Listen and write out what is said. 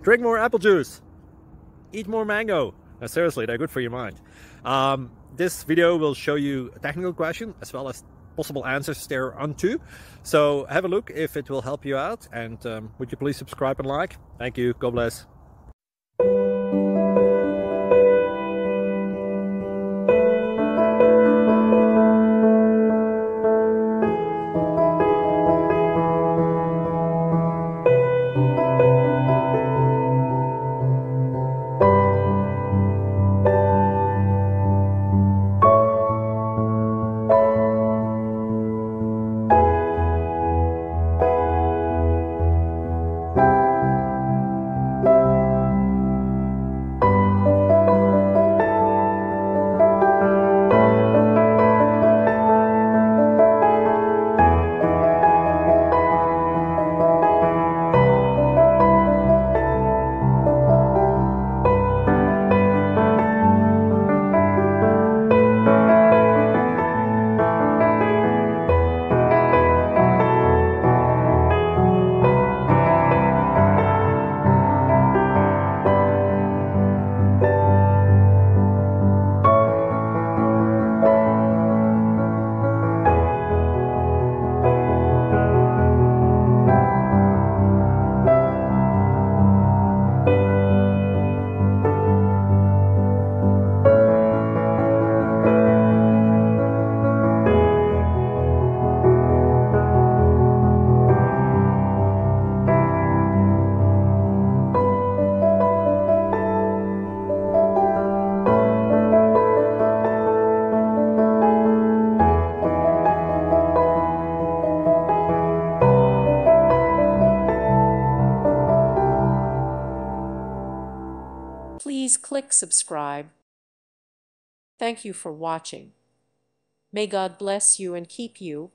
Drink more apple juice. Eat more mango. No, seriously, they're good for your mind. This video will show you a technical question as well as possible answers thereunto. So have a look if it will help you out, and would you please subscribe and like? Thank you. God bless. Please click subscribe. Thank you for watching. May God bless you and keep you.